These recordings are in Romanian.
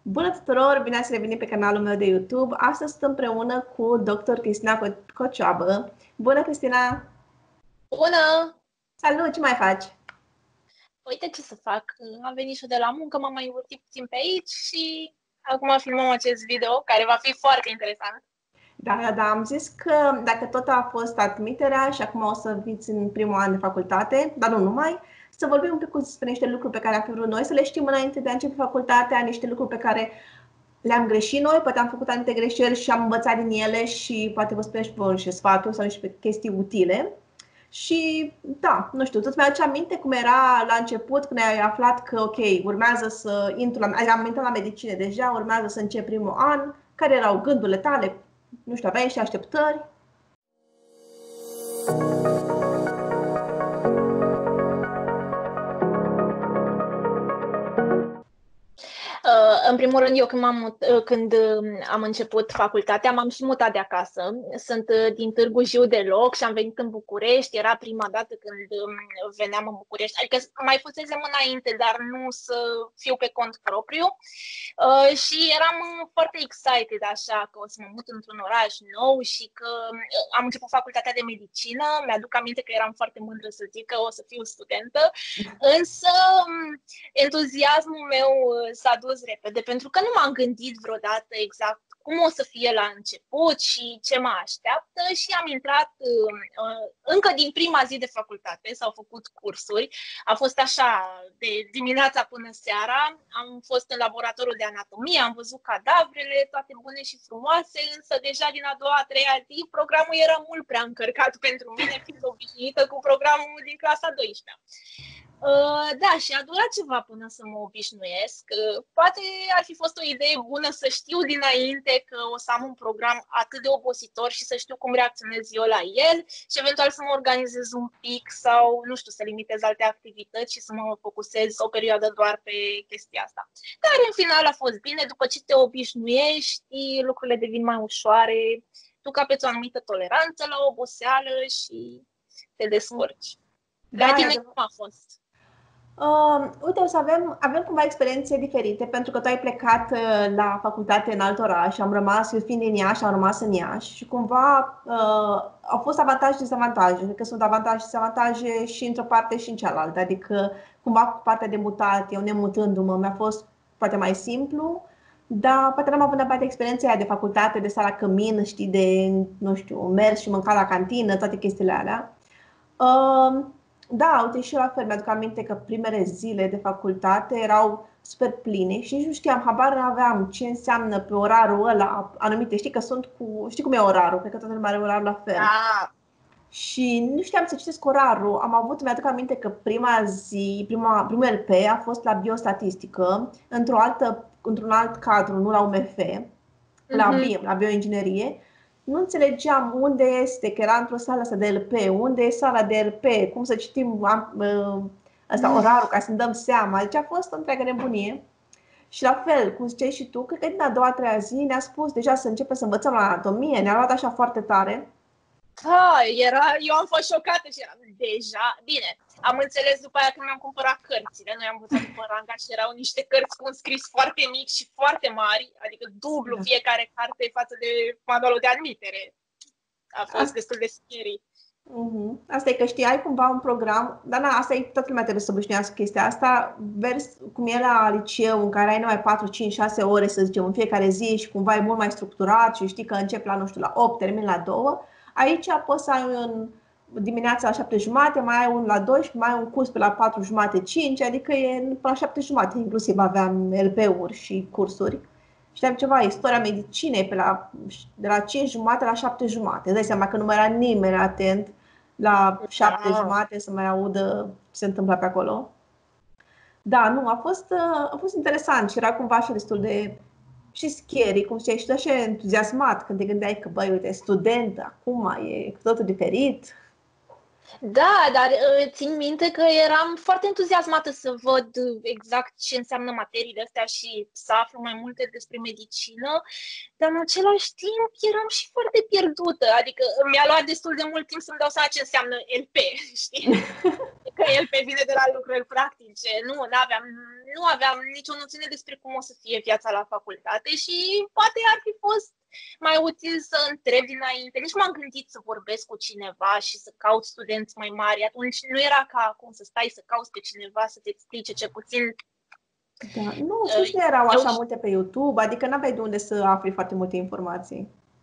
Bună tuturor! Bine ați revenit pe canalul meu de YouTube. Astăzi sunt împreună cu Dr. Cristina Cocioabă. Bună, Cristina! Bună! Salut! Ce mai faci? Uite ce să fac. Am venit și de la muncă, m-am mai învârtit puțin pe aici și acum filmăm acest video, care va fi foarte interesant. Da, am zis că dacă tot a fost admiterea și acum o să fiți în primul an de facultate, dar nu numai, să vorbim un pic despre niște lucruri pe care am fi vrut noi să le știm înainte de a începe facultatea, niște lucruri pe care le-am greșit noi, poate am făcut anumite greșeli și am învățat din ele și poate vă spuneți niște sfaturi sau niște chestii utile. Și da, nu știu, tu mi-aduce aminte cum era la început când ai aflat că ok, urmează să intru am intrat la medicină deja, urmează să încep primul an, care erau gândurile tale? Nu știu, aveai niște așteptări? În primul rând, eu când am început facultatea, m-am și mutat de acasă. Sunt din Târgu Jiu Deloc și am venit în București. Era prima dată când veneam în București. Adică mai fusesem înainte, dar nu să fiu pe cont propriu. Și eram foarte excited așa că o să mă mut într-un oraș nou și că am început facultatea de medicină. Mi-aduc aminte că eram foarte mândră să zic că o să fiu studentă. Însă entuziasmul meu s-a dus repede, pentru că nu m-am gândit vreodată exact cum o să fie la început și ce mă așteaptă și am intrat încă din prima zi de facultate, s-au făcut cursuri, a fost așa de dimineața până seara, am fost în laboratorul de anatomie, am văzut cadavrele, toate bune și frumoase, însă deja din a doua, a treia zi programul era mult prea încărcat pentru mine, fiind obișnuită cu programul din clasa 12-a. Da, și a durat ceva până să mă obișnuiesc. Poate ar fi fost o idee bună să știu dinainte că o să am un program atât de obositor și să știu cum reacționez eu la el și eventual să mă organizez un pic sau, nu știu, să limitez alte activități și să mă focusez o perioadă doar pe chestia asta. Dar în final a fost bine, după ce te obișnuiești, lucrurile devin mai ușoare, tu capeți o anumită toleranță la oboseală și te descurci. La tine cum a fost? Uite, o să avem cumva experiențe diferite, pentru că tu ai plecat la facultate în alt oraș, am rămas, eu fiind din Iași, am rămas în Iași și cumva au fost avantaje și dezavantaje. Cred că sunt avantaje și dezavantaje și într-o parte și în cealaltă. Adică cumva cu partea de mutat, eu nemutându-mă, mi-a fost poate mai simplu, dar poate n-am avut neapărat experiența aia de facultate, de sala cămin, știi, de, nu știu, mers și mâncat la cantină, toate chestiile alea. Da, uite, și eu la fel, mi-aduc aminte că primele zile de facultate erau super pline și nici nu știam, habar n-aveam ce înseamnă pe orarul ăla anumite, știi că sunt cu, știi cum e orarul, cred că toată lumea are orarul la fel. Ah. Și nu știam să citesc orarul, mi-aduc aminte că primul LP a fost la biostatistică, într-un alt cadru, nu la UMF, la BIM, la bioinginerie. Nu înțelegeam unde este, că era într-o sală asta de LP, unde e sala de LP, cum să citim orarul ca să ne dăm seama. Deci a fost o întreagă nebunie. Și la fel, cum ziceai și tu, cred că din a doua, a treia zi ne-a spus deja să începem să învățăm la anatomie, ne-a luat așa foarte tare. Da, eu am fost șocată și eram deja, bine, am înțeles după aia când mi-am cumpărat cărțile, noi am învățat după ranga și erau niște cărți cu un scris foarte mic și foarte mari, adică dublu fiecare carte față de manualul de admitere. A fost destul de scary. Asta e că știai cumva un program, dar na, asta e, toată lumea trebuie să obișnuiască chestia asta, vers cum e la liceu în care ai numai 4, 5, 6 ore, să zicem, în fiecare zi și cumva e mult mai structurat și știi că începi la, nu știu, la 8, termin la 2. Aici poți să ai dimineața la 7:30, mai ai unul la 12, mai ai un curs pe la 4:30, 5, adică e până la 7:30, inclusiv aveam LP-uri și cursuri. Știam ceva, istoria medicinei de la 5:30 la 7:30. Îți dai seama că nu mai era nimeni atent la 7:30 să mai audă ce se întâmplă pe acolo. Da, nu, a fost interesant și era cumva așa destul de și scary, cum știi, și așa entuziasmat când te gândeai că, băi, uite, student, acum e totul diferit. Da, dar țin minte că eram foarte entuziasmată să văd exact ce înseamnă materiile astea și să aflu mai multe despre medicină, dar în același timp eram și foarte pierdută, adică mi-a luat destul de mult timp să-mi dau seama ce înseamnă LP, știi? că el pe vine de la lucrări practice. Nu aveam nicio noțiune despre cum o să fie viața la facultate și poate ar fi fost mai util să întreb dinainte. Nici m-am gândit să vorbesc cu cineva și să caut studenți mai mari. Atunci nu era ca acum să stai să cauți pe cineva să-ți explice ce puțin. Da. Nu, și nu erau așa multe pe YouTube, adică n-aveai de unde să afli foarte multe informații.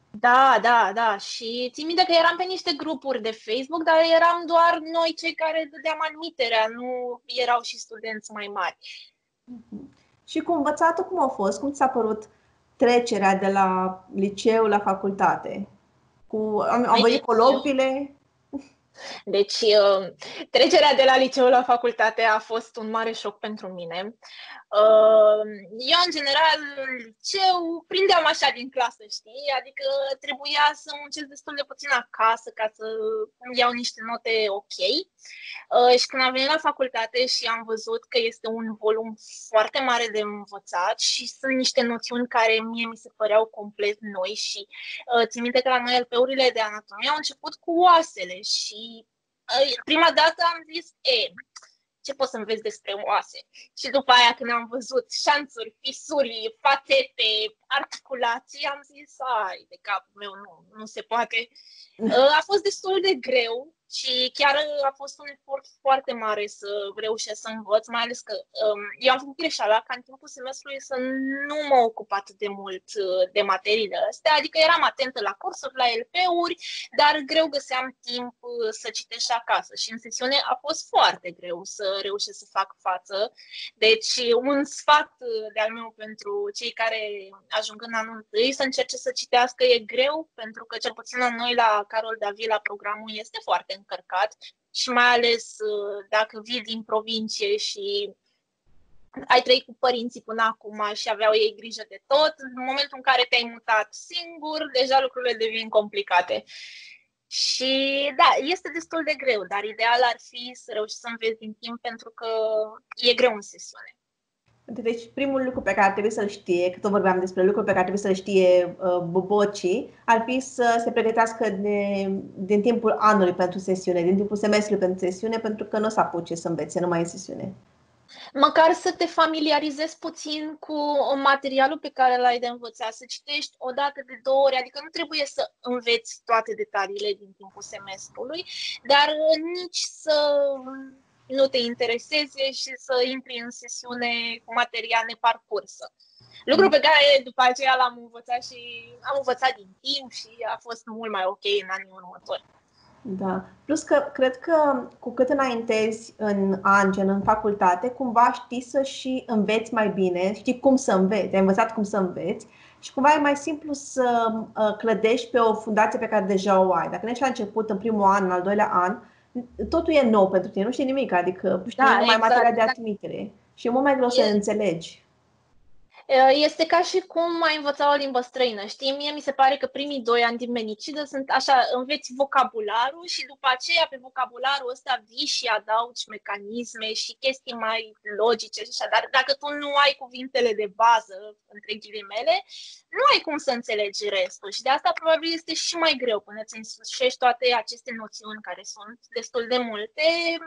Da. Și țin minte că eram pe niște grupuri de Facebook, dar eram doar noi cei care dădeam admiterea, nu erau și studenți mai mari. Și cu învățatul cum a fost? Cum ți-a părut trecerea de la liceu la facultate? Au venit coloviile? Deci, trecerea de la liceu la facultate a fost un mare șoc pentru mine. Eu, în general, în liceu, prindeam așa din clasă, știi? Adică trebuia să muncesc destul de puțin acasă ca să îmi iau niște note ok. Și când am venit la facultate și am văzut că este un volum foarte mare de învățat și sunt niște noțiuni care mie mi se păreau complet noi și țin minte că la noi LP-urile de anatomie au început cu oasele și prima dată am zis, ce poți să înveți despre oase? Și după aia când am văzut șanțuri, fisuri, fațete, articulații, am zis, ai, de capul meu, nu se poate. A fost destul de greu și chiar a fost un efort foarte mare să reușesc să învăț, mai ales că eu am făcut greșeala ca în timpul semestrului să nu mă ocup atât de mult de materiile astea, adică eram atentă la cursuri, la LP-uri, dar greu găseam timp să citesc și acasă și în sesiune a fost foarte greu să reușesc să fac față. Deci un sfat de-al meu pentru cei care ajung în anul întâi să încerce să citească e greu, pentru că cel puțin la noi la Carol Davila programul este foarte încărcat și mai ales dacă vii din provincie și ai trăit cu părinții până acum și aveau ei grijă de tot, în momentul în care te-ai mutat singur, deja lucrurile devin complicate. Și da, este destul de greu, dar ideal ar fi să reușești să înveți din timp pentru că e greu în sesiune. Deci primul lucru pe care ar trebui să-l știe, că tot vorbeam despre lucruri pe care trebuie să-l știe bobocii, ar fi să se pregătească din timpul anului pentru sesiune, din timpul semestrului pentru sesiune, pentru că nu o să apuce să învețe numai în sesiune. Măcar să te familiarizezi puțin cu materialul pe care l-ai de învățat, să citești o dată de 2 ori, adică nu trebuie să înveți toate detaliile din timpul semestrului, dar nici să nu te intereseze și să intri în sesiune cu material neparcursă. Lucru pe care după aceea l-am învățat și am învățat din timp și a fost mult mai ok în anii următori. Da. Plus că cred că cu cât înaintezi în an, gen în facultate, cumva știi să și înveți mai bine, știi cum să înveți, ai învățat cum să înveți și cumva e mai simplu să clădești pe o fundație pe care deja o ai. Dacă nu ești la început, în primul an, în al doilea an, totul e nou pentru tine, nu știi nimic, adică știi numai materia de admitere și e mult mai greu să înțelegi. Este ca și cum ai învăța o limbă străină, știi? Mie mi se pare că primii 2 ani din menicidă sunt așa, înveți vocabularul și după aceea pe vocabularul ăsta vii și adaugi mecanisme și chestii mai logice și așa, dar dacă tu nu ai cuvintele de bază, între ghilimele, nu ai cum să înțelegi restul și de asta probabil este și mai greu până îți însușești toate aceste noțiuni care sunt destul de multe,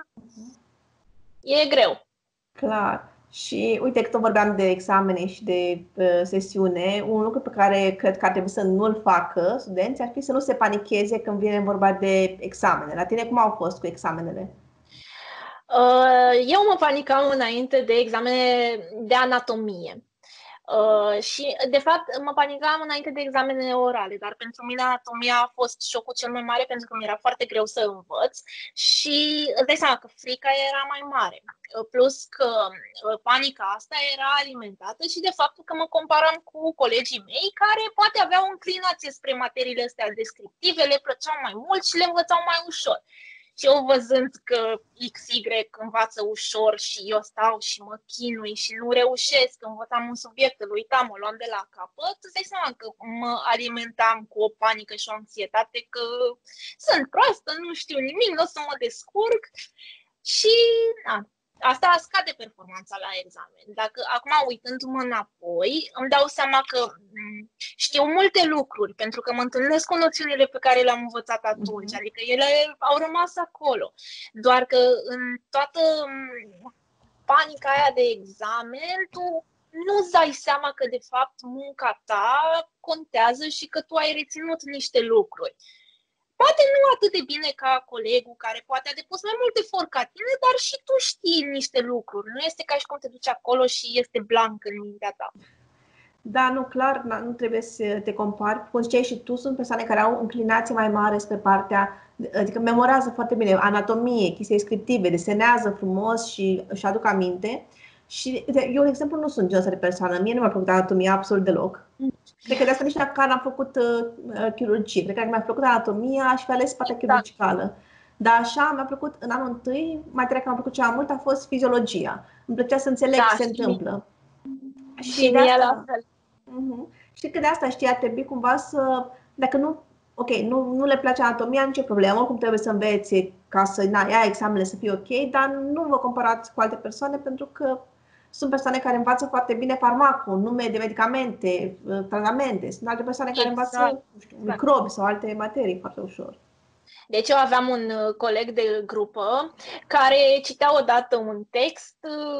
e greu. Clar. Și uite că tot vorbeam de examene și de sesiune, un lucru pe care cred că ar trebui să nu-l facă studenții ar fi să nu se panicheze când vine vorba de examene. La tine cum au fost cu examenele? Eu mă panicam înainte de examene de anatomie. Și, de fapt, mă panicam înainte de examenele orale, dar pentru mine anatomia a fost șocul cel mai mare pentru că mi era foarte greu să învăț și îți dai seama că frica era mai mare. Plus că panica asta era alimentată și de faptul că mă comparam cu colegii mei care poate aveau o înclinație spre materiile astea descriptive, le plăceau mai mult și le învățau mai ușor. Și eu văzând că XY învață ușor și eu stau și mă chinui și nu reușesc, învățam un subiect, îl uitam, o luam de la capăt, îți dai seama că mă alimentam cu o panică și o anxietate că sunt proastă, nu știu nimic, nu o să mă descurc și asta scade performanța la examen. Dacă acum uitându-mă înapoi, îmi dau seama că știu multe lucruri, pentru că mă întâlnesc cu noțiunile pe care le-am învățat atunci, adică ele au rămas acolo. Doar că în toată panica aia de examen, tu nu-ți dai seama că, de fapt, munca ta contează și că tu ai reținut niște lucruri. Poate nu atât de bine ca colegul care poate a depus mai mult efort ca tine, dar și tu știi niște lucruri. Nu este ca și cum te duci acolo și este blank în mintea ta. Da, nu, clar, nu trebuie să te compari. Cum ziceai și tu, sunt persoane care au înclinație mai mare spre partea, adică memorează foarte bine anatomie, chestii descriptive, desenează frumos și își aduc aminte. Și eu, de exemplu, nu sunt genul ăsta de persoană. Mie nu mi-a plăcut anatomia absolut deloc. Cred că de asta nici dacă am făcut chirurgie. Cred că dacă mi-a plăcut anatomia, aș fi ales partea chirurgicală. Dar așa mi-a plăcut în anul întâi, materia care mi-a plăcut cea mai mult a fost fiziologia. Îmi plăcea să înțeleg ce se întâmplă. Și de asta, știi că de asta, știi, ar trebui cumva să, dacă nu, ok, nu le place anatomia, nicio problemă, oricum trebuie să înveți ca să ai examenele să fie ok, dar nu vă comparați cu alte persoane, pentru că sunt persoane care învață foarte bine farmacul, nume de medicamente, tratamente, sunt alte persoane care învață, nu știu, microbi sau alte materii foarte ușor. Deci eu aveam un coleg de grupă care citea odată un text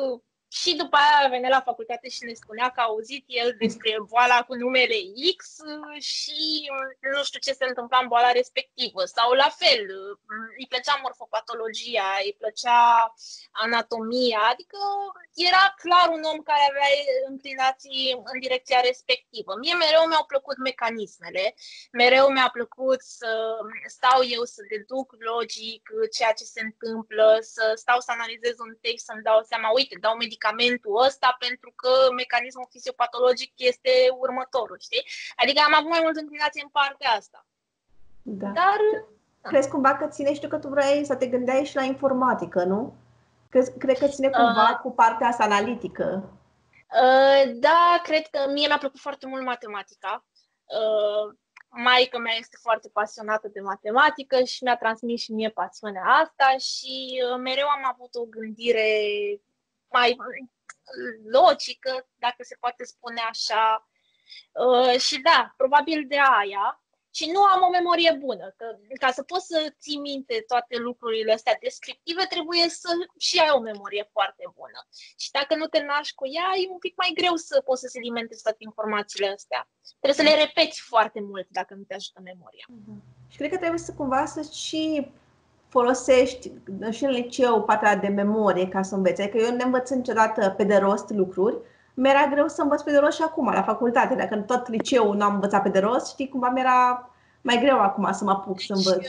și după aia venea la facultate și ne spunea că a auzit el despre boala cu numele X și nu știu ce se întâmpla în boala respectivă. Sau la fel, îi plăcea morfopatologia, îi plăcea anatomia, adică era clar un om care avea înclinații în direcția respectivă. Mie mereu mi-au plăcut mecanismele, mereu mi-a plăcut să stau eu să deduc logic ceea ce se întâmplă, să stau să analizez un text, să-mi dau seama, uite, dau medicamentul ăsta pentru că mecanismul fisiopatologic este următorul, știi? Adică am avut mai mult înclinație în partea asta. Da. Dar crezi cumva că ține, știu că tu vrei să te gândeai și la informatică, nu? Cred că ține cumva cu partea asta analitică. Da, cred că mie mi-a plăcut foarte mult matematica. Maica mea este foarte pasionată de matematică și mi-a transmis și mie pasiunea asta și mereu am avut o gândire mai logică, dacă se poate spune așa. Și da, probabil de aia. Și nu am o memorie bună, că ca să poți să ții minte toate lucrurile astea descriptive, trebuie să și ai o memorie foarte bună. Și dacă nu te naști cu ea, e un pic mai greu să poți să sedimentezi toate informațiile astea. Trebuie să le repeți foarte mult dacă nu te ajută memoria. Și cred că trebuie să cumva să și folosești și în liceu partea de memorie ca să înveți. Adică eu nu învăț niciodată pe de rost lucruri. Mi-era greu să învăț pe de rost și acum, la facultate. Dacă în tot liceul n-am învățat pe de rost, știi, cumva mi-era mai greu acum să mă apuc să învăț.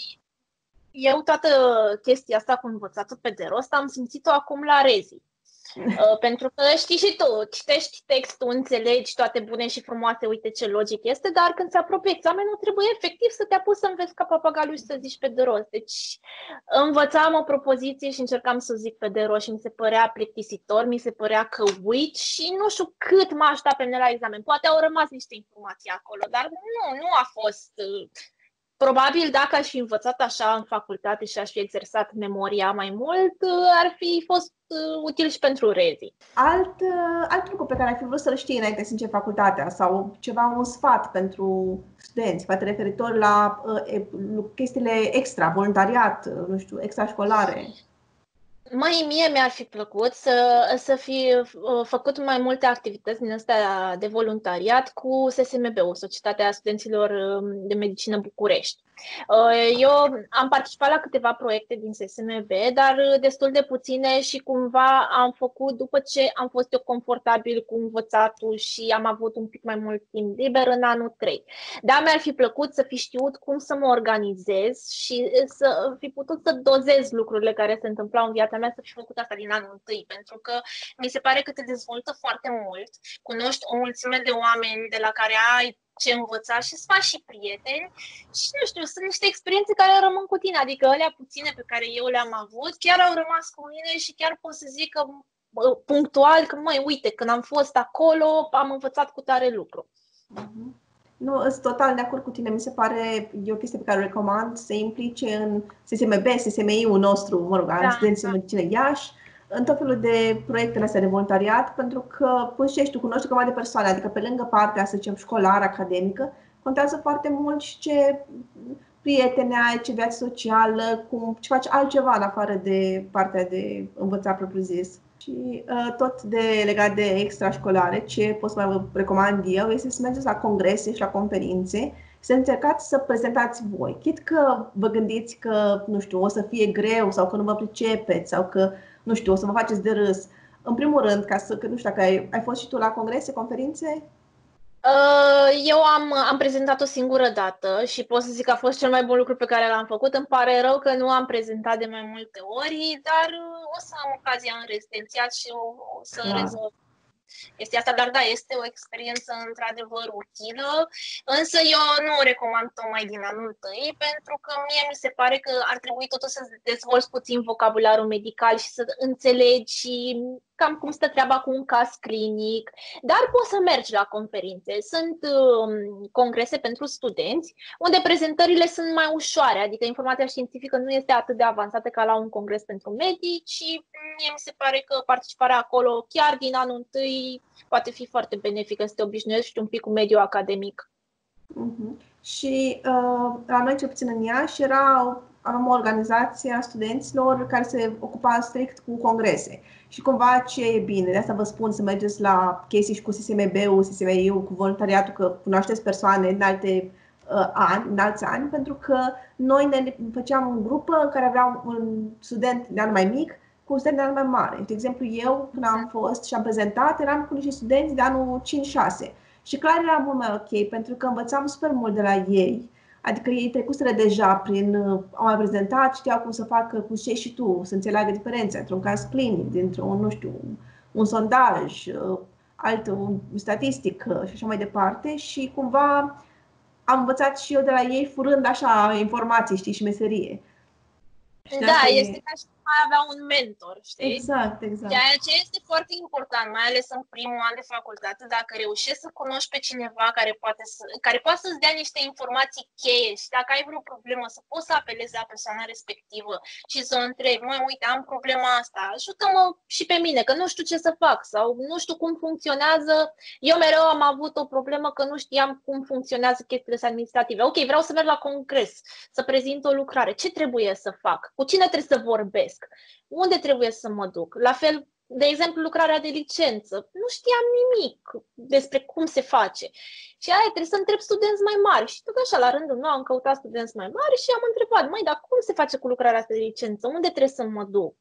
Eu toată chestia asta cu învățatul pe de rost am simțit-o acum la Rezi. Pentru că știi și tu, citești textul, înțelegi toate bune și frumoase, uite ce logic este, dar când se apropie examenul trebuie efectiv să te apuci să înveți ca papagaliu și să zici pe de rost. Deci învățam o propoziție și încercam să o zic pe de rost și mi se părea plictisitor, mi se părea că uit și nu știu cât m-a ajutat pe mine la examen. Poate au rămas niște informații acolo, dar nu a fost... Probabil dacă aș fi învățat așa în facultate și aș fi exersat memoria mai mult, ar fi fost util și pentru Rezi. Alt lucru pe care ai fi vrut să-l știi înainte să începi facultatea sau ceva, un sfat pentru studenți, poate referitor la chestiile extra, voluntariat, nu știu, extrașcolare? Mie mi-ar fi plăcut să fi făcut mai multe activități din astea de voluntariat cu SSMB-ul, Societatea Studenților de Medicină București. Eu am participat la câteva proiecte din SSMB, dar destul de puține și cumva am făcut după ce am fost eu confortabil cu învățatul și am avut un pic mai mult timp liber în anul 3. Dar mi-ar fi plăcut să fi știut cum să mă organizez și să fi putut să dozez lucrurile care se întâmplau în viața mea, să fi făcut asta din anul 1, pentru că mi se pare că te dezvoltă foarte mult, cunoști o mulțime de oameni de la care ai ce învăța și îți faci și prieteni și, nu știu, sunt niște experiențe care rămân cu tine, adică alea puține pe care eu le-am avut chiar au rămas cu mine și chiar pot să zic că punctual, că măi, uite, când am fost acolo, am învățat cu tare lucru. Nu, sunt total de acord cu tine, mi se pare, e o chestie pe care o recomand să implice în SSMB, SSMI-ul nostru, mă rog, studenții de medicină Iași, în tot felul de proiectele astea de voluntariat, pentru că, cum știi, tu cunoști câteva de persoane, adică pe lângă partea, să zicem, școlară, academică, contează foarte mult și ce prieteni ai, ce viață socială, ce faci altceva în afară de partea de învățat propriu-zis. Și tot legat de extrașcolare, ce pot să vă recomand eu este să mergeți la congrese și la conferințe, să încercați să prezentați voi. Chit că vă gândiți că, nu știu, o să fie greu sau că nu vă pricepeți sau că, nu știu, o să vă faceți de râs. În primul rând, că nu știu dacă ai fost și tu la congrese, conferințe? Eu am prezentat o singură dată și pot să zic că a fost cel mai bun lucru pe care l-am făcut. Îmi pare rău că nu am prezentat de mai multe ori, dar o să am ocazia în rezidențiat și o să rezolv chestia asta, dar da, este o experiență într-adevăr utilă, însă eu nu o recomand tocmai din anul tăi, pentru că mie mi se pare că ar trebui totuși să dezvolți puțin vocabularul medical și să înțelegi cam cum stă treaba cu un caz clinic, dar poți să mergi la conferințe. Sunt congrese pentru studenți, unde prezentările sunt mai ușoare, adică informația științifică nu este atât de avansată ca la un congres pentru medici și mie mi se pare că participarea acolo, chiar din anul întâi, poate fi foarte benefică să te obișnuiești un pic cu mediul academic. Și la noi, cel puțin în Iași, aveam o organizație a studenților care se ocupa strict cu congrese. Și cumva ce e bine, de asta vă spun să mergeți la chestii și cu SSMB-ul, SSMI-ul, cu voluntariatul, că cunoașteți persoane în alți ani, pentru că noi ne făceam un grupă în care aveam un student de an mai mic cu un student de an mai mare. De exemplu, eu, când am fost și am prezentat, eram cu niște studenți de anul 5-6. Și clar era mult mai ok, pentru că învățam super mult de la ei. Adică ei trecuseră deja au mai prezentat, știau cum să facă, cum știi și tu, să înțeleagă diferența între un caz clinic, dintr-un, nu știu, un sondaj, un statistic și așa mai departe. Și cumva am învățat și eu de la ei furând așa informații, știi, și meserie. Da, este ca și cum ai avea un mentor, știi? Exact. Ceea ce este foarte important, mai ales în primul an de facultate, dacă reușești să cunoști pe cineva care poate să-ți dea niște informații cheie și dacă ai vreo problemă să poți să apelezi la persoana respectivă și să o întrebi, măi, uite, am problema asta, ajută-mă și pe mine, că nu știu ce să fac sau nu știu cum funcționează. Eu mereu am avut o problemă că nu știam cum funcționează chestiile administrative. Ok, vreau să merg la congres, să prezint o lucrare. Ce trebuie să fac? Cu cine trebuie să vorbesc? Unde trebuie să mă duc? La fel, de exemplu, lucrarea de licență. Nu știam nimic despre cum se face. Și aia trebuie să întreb studenți mai mari. Și tot așa, la rândul meu, am căutat studenți mai mari și am întrebat, măi, dar cum se face cu lucrarea asta de licență? Unde trebuie să mă duc?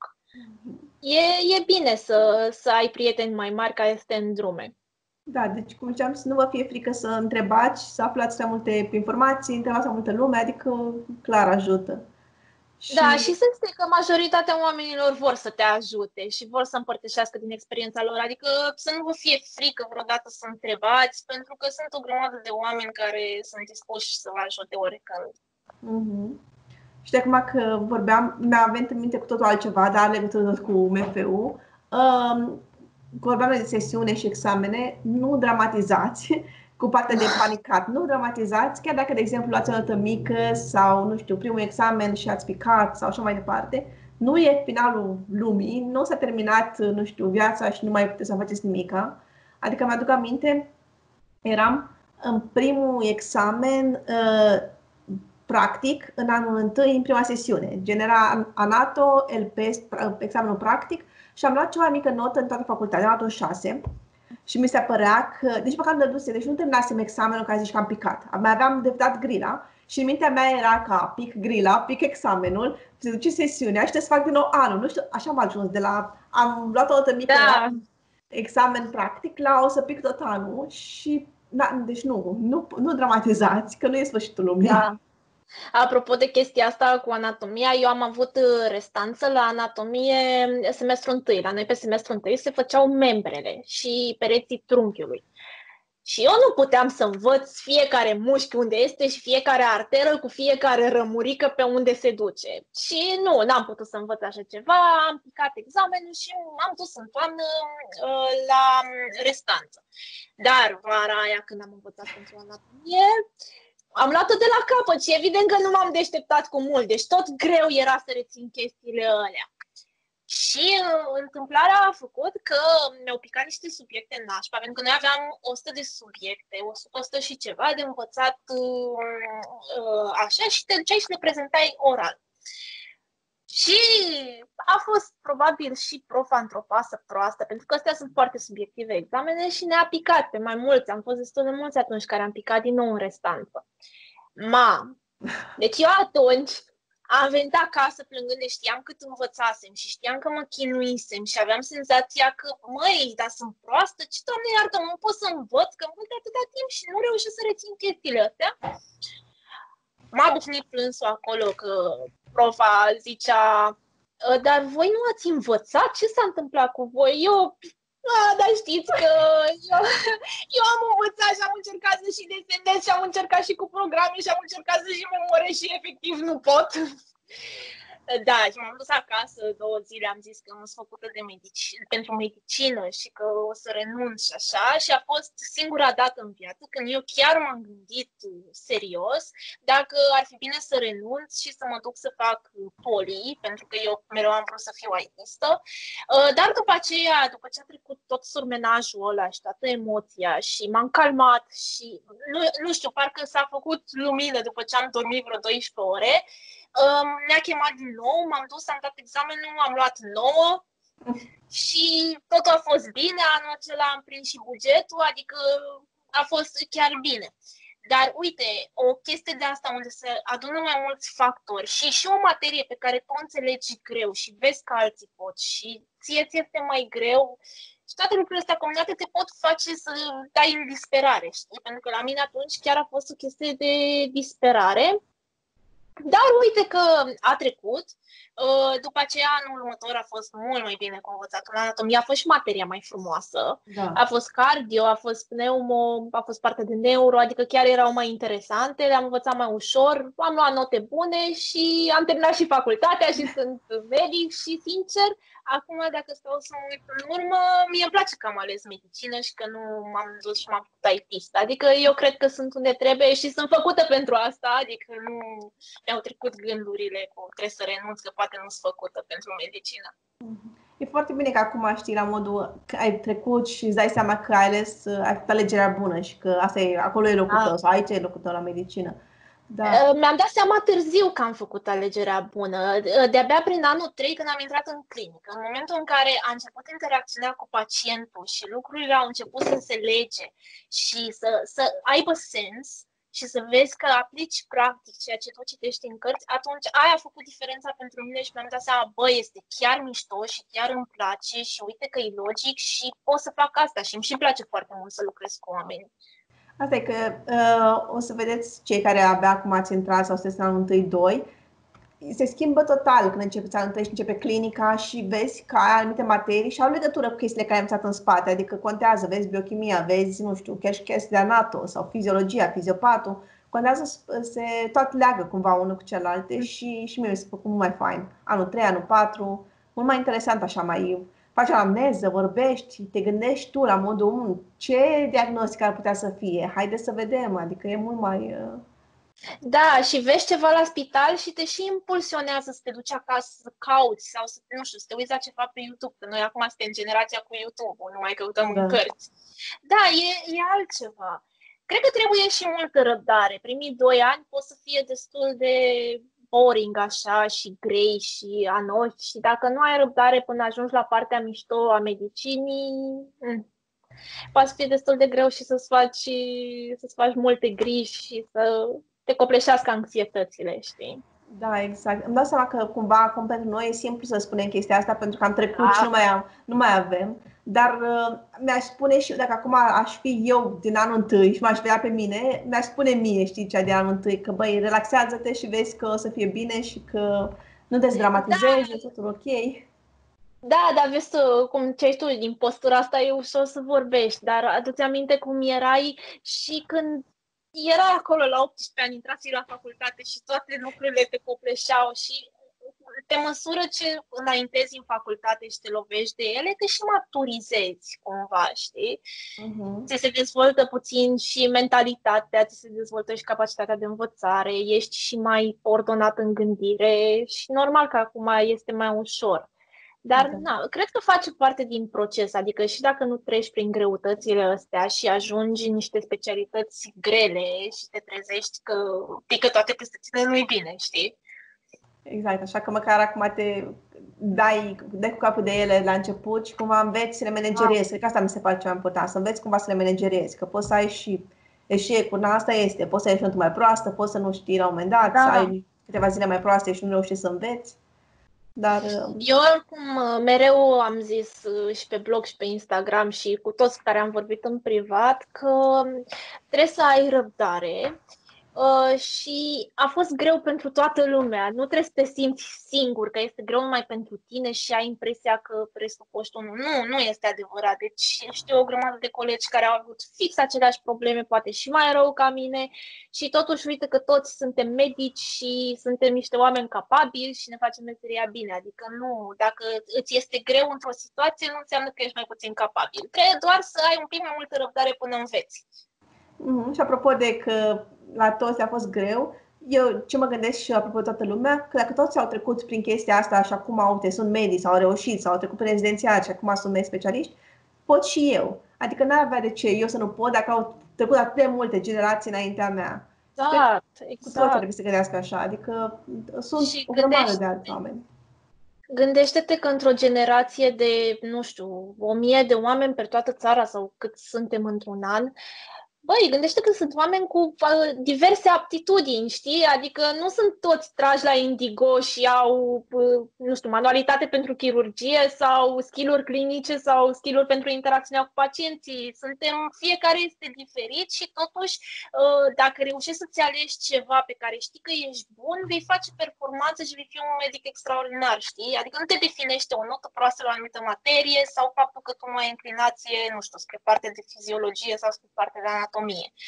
E bine să ai prieteni mai mari care să te îndrume. Da, deci cum ziceam, să nu vă fie frică să întrebați, să aflați mai multe informații, întrebați mai multă lume, adică clar ajută. Da, și să știi că majoritatea oamenilor vor să te ajute și vor să împărtășească din experiența lor, adică să nu vă fie frică vreodată să întrebați, pentru că sunt o grămadă de oameni care sunt dispuși să vă ajute oricând. Și de acum că vorbeam, mi-a venit în minte cu totul altceva, dar are legătură cu MFU. Vorbeam de sesiune și examene, nu dramatizați cu partea de panicat. Nu dramatizați, chiar dacă, de exemplu, luați o notă mică sau, nu știu, primul examen și ați picat sau așa mai departe, nu e finalul lumii, nu s-a terminat, nu știu, viața și nu mai puteți să faceți nimica. Adică mi-aduc aminte, eram în primul examen practic, în anul întâi, în prima sesiune. Genera ANATO, LP, examenul practic, și am luat cea mai mică notă în toată facultatea, am luat o 6. Și mi se părea că, deci măcar nu dăduse, deci nu terminasem examenul ca zici că am picat. Mai aveam de dat grila și în mintea mea era că pic grila, pic examenul, se duce sesiunea și trebuie să fac din nou anul. Nu știu, așa am ajuns de la, am luat o notă mică la examen practic, la o să pic tot anul și, deci nu dramatizați, că nu e sfârșitul lumii. Da. Apropo de chestia asta cu anatomia, eu am avut restanță la anatomie semestrul întâi. La noi pe semestrul întâi se făceau membrele și pereții trunchiului. Și eu nu puteam să învăț fiecare mușchi unde este și fiecare arteră cu fiecare rămurică pe unde se duce. Și n-am putut să învăț așa ceva, am picat examenul și m-am dus în toamnă la restanță. Dar vara aia când am învățat pentru anatomie, am luat-o de la capăt și evident că nu m-am deșteptat cu mult, deci tot greu era să rețin chestiile alea. Și întâmplarea a făcut că mi-au picat niște subiecte nașpa, pentru că noi aveam 100 de subiecte, 100 și ceva de învățat așa și te duceai și le prezentai oral. Și a fost probabil și profa într-o pasă proastă, pentru că astea sunt foarte subiective examene și ne-a picat pe mai mulți. Am fost destul de mulți atunci care am picat din nou în restanță. Deci eu atunci am venit acasă plângând, știam cât învățasem și știam că mă chinuisem și aveam senzația că, măi, dar sunt proastă, ce Doamne iartă, nu pot să învăț, că învăț de atâta timp și nu reușesc să rețin chestiile astea. M-a bucnit plânsul acolo că profa zicea, dar voi nu ați învățat? Ce s-a întâmplat cu voi? Dar știți că eu am învățat și am încercat să și desenez și am încercat și cu programe și am încercat să și memorez și efectiv nu pot. Da, și m-am dus acasă 2 zile, am zis că nu sunt făcută pentru medicină și că o să renunț și așa. Și a fost singura dată în viață când eu chiar m-am gândit serios dacă ar fi bine să renunț și să mă duc să fac poli, pentru că eu mereu am vrut să fiu artistă. Dar după aceea, după ce a trecut tot surmenajul ăla și toată emoția și m-am calmat și nu știu, parcă s-a făcut lumină după ce am dormit vreo 12 ore, ne-a chemat din nou, m-am dus, am dat examenul, am luat 9 și totul a fost bine. Anul acela am prins și bugetul, adică a fost chiar bine. Dar uite, o chestie de asta unde se adună mai mulți factori și o materie pe care tu înțelegi greu și vezi că alții pot și ție ți este mai greu și toate lucrurile astea combinate te pot face să dai în disperare, știi? Pentru că la mine atunci chiar a fost o chestie de disperare. Dar uite că a trecut. După aceea, anul următor a fost mult mai bine învățat. În anatomie a fost și materia mai frumoasă. Da. A fost cardio, a fost pneumo, a fost partea de neuro, adică chiar erau mai interesante, le-am învățat mai ușor, am luat note bune și am terminat și facultatea și sunt medic și, sincer, acum, dacă stau să mă uit în urmă, mie îmi place că am ales medicină și că nu m-am dus și m-am făcut IT-ist. Adică eu cred că sunt unde trebuie și sunt făcută pentru asta, adică nu mi-au trecut gândurile cu trebuie să renunț, că poate nu sunt făcută pentru medicină. E foarte bine că acum știi la modul că ai trecut și îți dai seama că ai ales, ai făcut alegerea bună și că asta e, acolo e locul tău sau aici e locul tău la medicină. Da. Mi-am dat seama târziu că am făcut alegerea bună, de-abia prin anul 3 când am intrat în clinică, în momentul în care a început interacțiunea cu pacientul și lucrurile au început să se lege și să aibă sens și să vezi că aplici practic ceea ce tu citești în cărți, atunci aia a făcut diferența pentru mine și mi-am dat seama, bă, este chiar mișto și chiar îmi place și uite că e logic și pot să fac asta și îmi și place foarte mult să lucrez cu oameni. Asta e că o să vedeți cei care abia acum ați intrat sau sunteți în anul 1-2, se schimbă total când începeți anul 3 și începe clinica și vezi că ai anumite materii și au legătură cu chestiile care ai învățat în spate, adică contează, vezi biochimia, vezi, nu știu, chiar și chestii de anato sau fiziologia, fiziopatul, contează, se tot leagă cumva unul cu celelalte și mie mi se făcut mult mai fain. Anul 3, anul 4, mult mai interesant așa, mai faci anamneză, vorbești, te gândești tu la modul ce diagnostic ar putea să fie, haideți să vedem, adică e mult mai... Da, și vezi ceva la spital și te și impulsionează să te duci acasă să cauți sau să, nu știu, să te uiți la ceva pe YouTube, că noi acum suntem generația cu YouTube, nu mai căutăm în cărți. Da, e altceva. Cred că trebuie și multă răbdare. Primii 2 ani pot să fie destul de boring așa și grei și anoși și dacă nu ai răbdare până ajungi la partea mișto a medicinii, poate să fie destul de greu și să-ți faci multe griji și să te copleșească anxietățile, știi? Da, exact. Îmi dau seama că cumva acum pentru noi e simplu să spunem chestia asta pentru că am trecut și nu mai avem. Dar mi-aș spune și eu, dacă acum aș fi eu din anul 1 și m-aș vedea pe mine, mi-aș spune mie, știi, cea de anul 1, că băi, relaxează-te și vezi că o să fie bine și că nu te dramatizezi, e totul ok. Da, dar vezi cum ce tu, din postura asta e ușor să vorbești, dar adu-ți aminte cum erai și când erai acolo la 18 ani, intrați la facultate și toate lucrurile te copleșeau și pe măsură ce înaintezi în facultate și te lovești de ele, te și maturizezi cumva, știi? Ți se dezvoltă puțin și mentalitatea, ți se dezvoltă și capacitatea de învățare, ești și mai ordonat în gândire și normal că acum este mai ușor. Dar Da. na, cred că face parte din proces, adică și dacă nu treci prin greutățile astea și ajungi în niște specialități grele și te trezești că pică toate peste tine, nu-i bine, știi? Exact, așa că măcar acum dai cu capul de ele la început și cumva înveți să le manageriezi. Cred că asta mi se pare cel mai important, să înveți cumva să le manageriezi, că poți să ai și eșecuri, asta este, poți să ai și mai proastă, poți să nu știi la un moment dat, să Da. ai câteva zile mai proaste și nu reușești să înveți. Dar Eu oricum mereu am zis și pe blog și pe Instagram și cu toți care am vorbit în privat că trebuie să ai răbdare. Și a fost greu pentru toată lumea. Nu trebuie să te simți singur, că este greu numai pentru tine și ai impresia că restul poști unul. Nu este adevărat. Deci știu o grămadă de colegi care au avut fix aceleași probleme, poate și mai rău ca mine, și totuși uite că toți suntem medici și suntem niște oameni capabili și ne facem meseria bine. Adică nu, dacă îți este greu într-o situație, nu înseamnă că ești mai puțin capabil. Trebuie doar să ai un pic mai multă răbdare până înveți. și apropo de că la toți a fost greu, eu ce mă gândesc și apropo de toată lumea, că dacă toți au trecut prin chestia asta și acum sunt medici sau au reușit sau au trecut prin rezidențiat și acum sunt specialiști, pot și eu. Adică n-ar avea de ce eu să nu pot dacă au trecut atât de multe generații înaintea mea. Exact, Cu toți trebuie să gândească așa, adică sunt și o grămadă de alți oameni. Gândește-te că într-o generație de, nu știu, 1000 de oameni pe toată țara sau cât suntem într-un an, băi, gândește că sunt oameni cu diverse aptitudini, știi? Adică nu sunt toți trași la indigo și au, nu știu, manualitate pentru chirurgie sau skill-uri clinice sau skill-uri pentru interacțiunea cu pacienții. Fiecare este diferit și totuși, dacă reușești să-ți alegi ceva pe care știi că ești bun, vei face performanță și vei fi un medic extraordinar, știi? Adică nu te definește o notă proastă la o anumită materie sau faptul că tu nu ai inclinație, nu știu, spre partea de fiziologie sau spre partea de anatomie.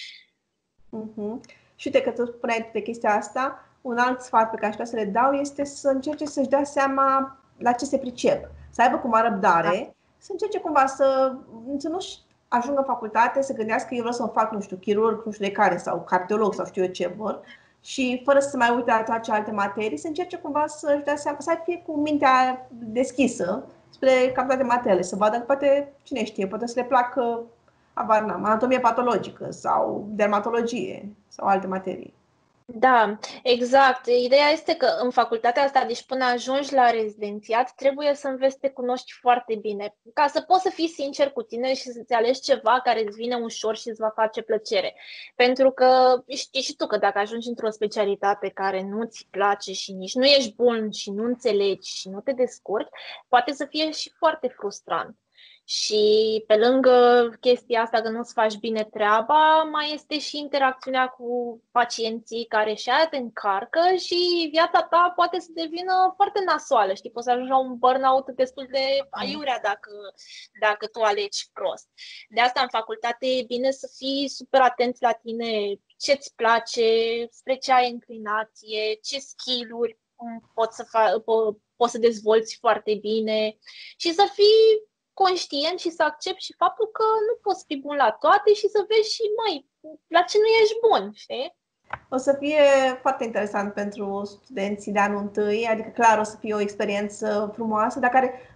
Și uite că tu spuneai de chestia asta, un alt sfat pe care aș vrea să le dau este să încerce să-și dea seama la ce se pricep. Să aibă cumva răbdare, să încerce cumva să nu-și ajungă în facultate, să gândească că eu vreau să mă fac, nu știu, chirurg, nu știu de care, sau cardiolog, sau știu eu ce vor, și fără să se mai uite la toate alte materii, să încerce cumva să-și dea seama, să fie cu mintea deschisă spre toate materiile, să vadă că poate, cine știe, poate să le placă anatomie patologică sau dermatologie sau alte materii. Da, exact. Ideea este că în facultatea asta, deci până ajungi la rezidențiat, trebuie să înveți să te cunoști foarte bine, ca să poți să fii sincer cu tine și să-ți alegi ceva care îți vine ușor și îți va face plăcere. Pentru că știi și tu că dacă ajungi într-o specialitate care nu-ți place și nici nu ești bun și nu înțelegi și nu te descurci, poate să fie și foarte frustrant. Și pe lângă chestia asta că nu-ți faci bine treaba, mai este și interacțiunea cu pacienții care și aia te încarcă și viața ta poate să devină foarte nasoală, știi? Poți să ajungi la un burnout destul de aiurea dacă tu alegi prost. De asta în facultate e bine să fii super atent la tine, ce-ți place, spre ce ai inclinație, ce skill-uri poți să dezvolți foarte bine și să fii conștient și să accepti și faptul că nu poți fi bun la toate și să vezi și, la ce nu ești bun, știi? O să fie foarte interesant pentru studenții de anul întâi, adică clar o să fie o experiență frumoasă, dar care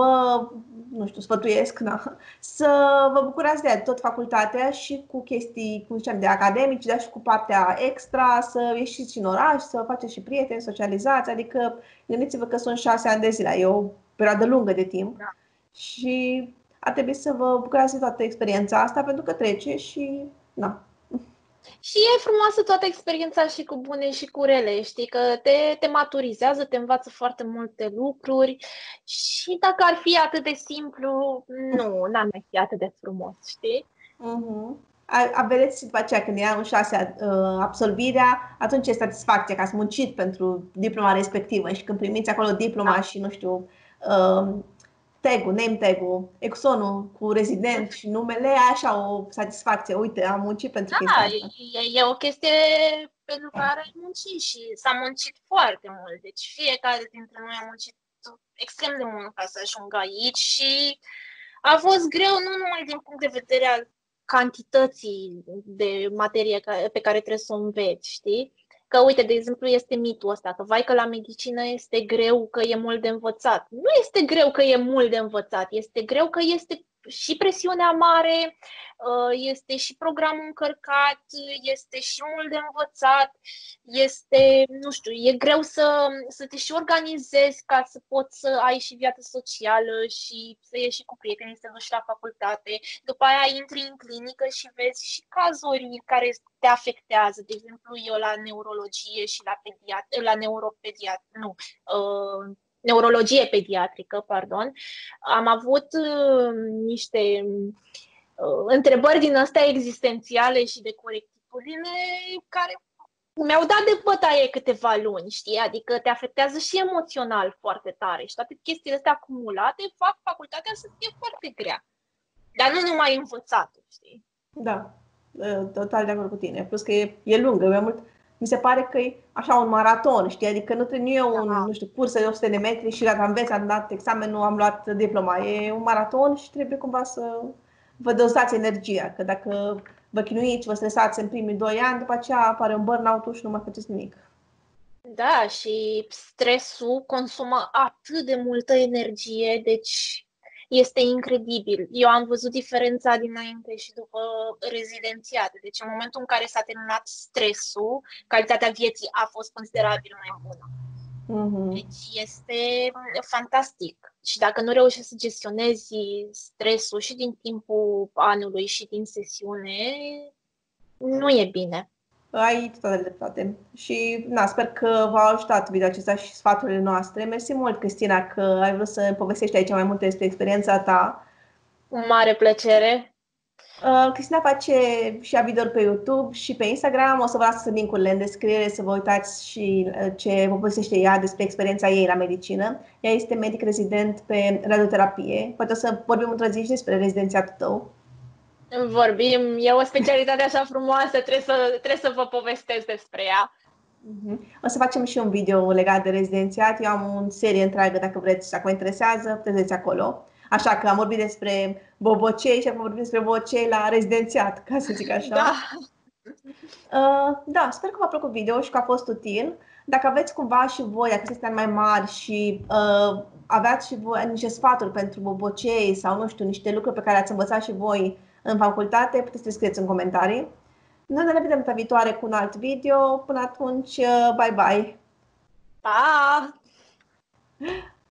nu știu, sfătuiesc, să vă bucurați de tot facultatea și cu chestii, cum ziceam, de academici, dar și cu partea extra, să ieșiți și în oraș, să faceți și prieteni, socializați, adică gândiți-vă că sunt 6 ani de zile, e o perioadă lungă de timp. Da. Și ar trebui să vă bucurați de toată experiența asta pentru că trece și Și e frumoasă toată experiența și cu bune și cu rele, știi, că te maturizează, te învață foarte multe lucruri și dacă ar fi atât de simplu, n-ar mai fi atât de frumos, știi? Vedeți după aceea când era în 6 absolvirea, atunci e satisfacția că ați muncit pentru diploma respectivă și când primiți acolo diploma și nu știu tag-ul, name tag-ul, exonul cu rezident și numele, așa o satisfacție. Uite, am muncit pentru chestia asta. E o chestie pentru care ai muncit și s-a muncit foarte mult. Deci fiecare dintre noi a muncit extrem de mult ca să ajungă aici și a fost greu nu numai din punct de vedere al cantității de materie pe care trebuie să o înveți, știi? Că, uite, de exemplu, este mitul ăsta, că vai că la medicină este greu, că e mult de învățat. Nu este greu că e mult de învățat, este greu că este și presiunea mare, este și programul încărcat, este și mult de învățat, este, nu știu, e greu să te și organizezi ca să poți să ai și viață socială și să ieși și cu prietenii, să duci la facultate. După aia intri în clinică și vezi și cazuri care te afectează. De exemplu, eu la neurologie și la neurologie pediatrică, pardon, am avut niște întrebări din astea existențiale și de corectitudine care mi-au dat de bătaie câteva luni, știi? Adică te afectează și emoțional foarte tare și toate chestiile astea acumulate fac facultatea să fie foarte grea. Dar nu numai învățatul, știi? Da, total de acord cu tine. Plus că e lungă, mai mult. Mi se pare că e așa un maraton, știi? Adică nu e un, nu știu, cursă de 100 de metri și dacă am dat examenul, am luat diploma. E un maraton și trebuie cumva să vă dozați energia. Că dacă vă chinuiți, vă stresați în primii 2 ani, după aceea apare un burnout și nu mai faceți nimic. Da, și stresul consumă atât de multă energie, deci este incredibil. Eu am văzut diferența dinainte și după rezidențiat. Deci în momentul în care s-a terminat stresul, calitatea vieții a fost considerabil mai bună. Deci este fantastic. Și dacă nu reușești să gestionezi stresul și din timpul anului și din sesiune, nu e bine. Ai total dreptate. Și sper că v-au ajutat video acesta și sfaturile noastre. Mersi mult, Cristina, că ai vrut să povestești aici mai multe despre experiența ta. Cu mare plăcere. Cristina face și video pe YouTube și pe Instagram. O să vă las link-urile în descriere să vă uitați și ce vă povestește ea despre experiența ei la medicină. Ea este medic rezident pe radioterapie. Poate o să vorbim într-o zi și despre rezidențiatul tău. Vorbim, e o specialitate așa frumoasă, trebuie să vă povestesc despre ea. O să facem și un video legat de rezidențiat. Eu am o serie întreagă, dacă vreți, dacă vă interesează, puteți acolo. Așa că am vorbit despre bobocei și am vorbit despre bobocei la rezidențiat, ca să zic așa. Da. Da, sper că v-a plăcut video și că a fost util. Dacă aveți cumva și voi, dacă sunteți mai mari și aveați și voi niște sfaturi pentru bobocei sau, nu știu, niște lucruri pe care ați învățat și voi în facultate, puteți să scrieți în comentarii. Noi ne vedem data viitoare cu un alt video. Până atunci, bye bye! Pa!